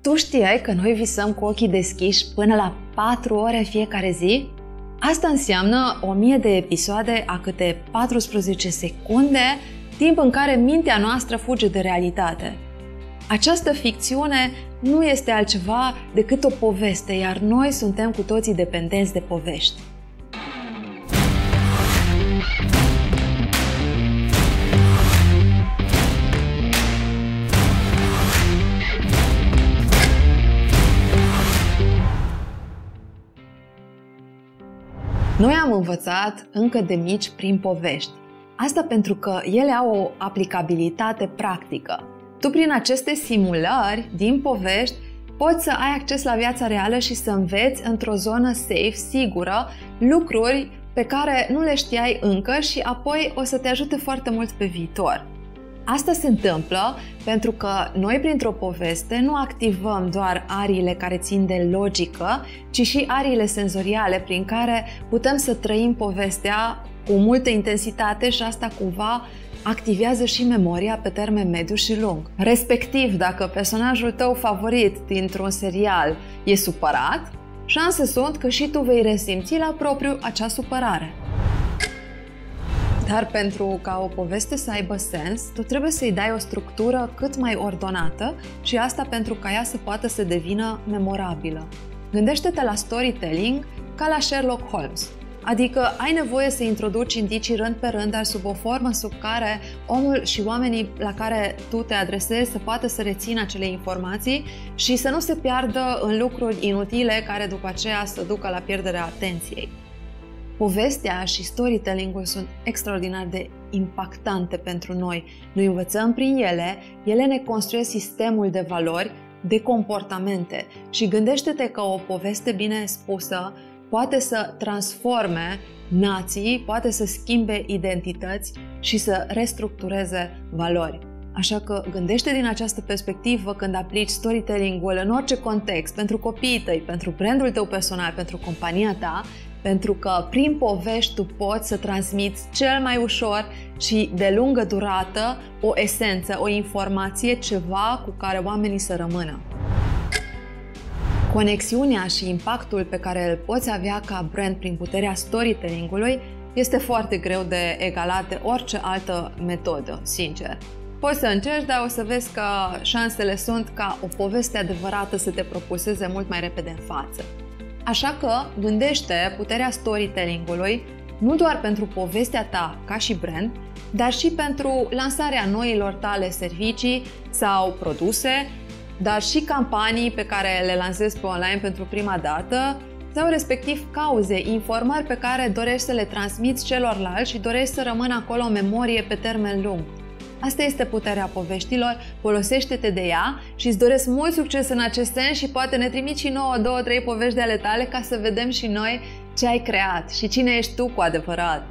Tu știai că noi visăm cu ochii deschiși până la 4 ore în fiecare zi? Asta înseamnă 1000 de episoade a câte 14 secunde, timp în care mintea noastră fuge de realitate. Această ficțiune nu este altceva decât o poveste, iar noi suntem cu toții dependenți de povești. Noi am învățat încă de mici prin povești. Asta pentru că ele au o aplicabilitate practică. Tu prin aceste simulări din povești poți să ai acces la viața reală și să înveți într-o zonă safe, sigură, lucruri pe care nu le știai încă și apoi o să te ajute foarte mult pe viitor. Asta se întâmplă pentru că noi printr-o poveste nu activăm doar ariile care țin de logică, ci și ariile senzoriale prin care putem să trăim povestea cu multă intensitate și asta cumva activează și memoria pe termen mediu și lung. Respectiv, dacă personajul tău favorit dintr-un serial e supărat, șanse sunt că și tu vei resimți la propriu acea supărare. Dar pentru ca o poveste să aibă sens, tu trebuie să-i dai o structură cât mai ordonată și asta pentru ca ea să poată să devină memorabilă. Gândește-te la storytelling ca la Sherlock Holmes. Adică ai nevoie să introduci indicii rând pe rând, dar sub o formă sub care omul și oamenii la care tu te adresezi să poată să rețină acele informații și să nu se piardă în lucruri inutile care după aceea să ducă la pierderea atenției. Povestea și storytelling-ul sunt extraordinar de impactante pentru noi. Noi învățăm prin ele, ele ne construiesc sistemul de valori, de comportamente și gândește-te că o poveste bine spusă poate să transforme nații, poate să schimbe identități și să restructureze valori. Așa că gândește din această perspectivă când aplici storytelling-ul în orice context, pentru copiii tăi, pentru brandul tău personal, pentru compania ta, pentru că prin povești tu poți să transmiți cel mai ușor și de lungă durată o esență, o informație, ceva cu care oamenii să rămână. Conexiunea și impactul pe care îl poți avea ca brand prin puterea storytelling-ului este foarte greu de egalat de orice altă metodă, sincer. Poți să încerci, dar o să vezi că șansele sunt ca o poveste adevărată să te propulseze mult mai repede în față. Așa că gândește puterea storytelling-ului nu doar pentru povestea ta ca și brand, dar și pentru lansarea noilor tale servicii sau produse, dar și campanii pe care le lansezi pe online pentru prima dată sau respectiv cauze, informări pe care dorești să le transmiți celorlalți și dorești să rămână acolo în memorie pe termen lung. Asta este puterea poveștilor, folosește-te de ea și îți doresc mult succes în acest sens și poate ne trimiți și nouă 2-3 povești de ale tale ca să vedem și noi ce ai creat și cine ești tu cu adevărat.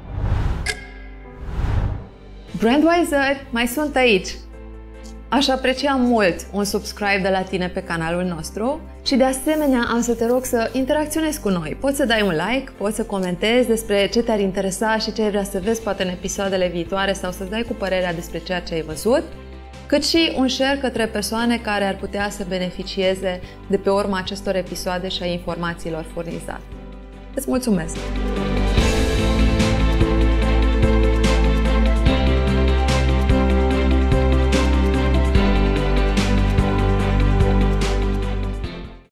Brandwiser, mai sunt aici! Aș aprecia mult un subscribe de la tine pe canalul nostru și de asemenea am să te rog să interacționezi cu noi. Poți să dai un like, poți să comentezi despre ce te-ar interesa și ce ai vrea să vezi poate în episoadele viitoare sau să-ți dai cu părerea despre ceea ce ai văzut, cât și un share către persoane care ar putea să beneficieze de pe urma acestor episoade și a informațiilor furnizate. Îți mulțumesc!